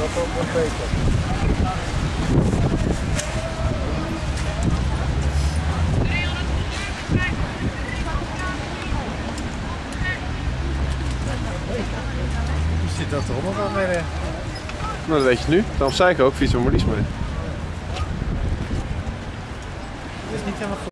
Dat ook wat beter. Zit dat er nog wel mee? Nou, dat weet je nu. Daarom zei ik ook, fiets met Marlies mee. Dat is niet helemaal goed.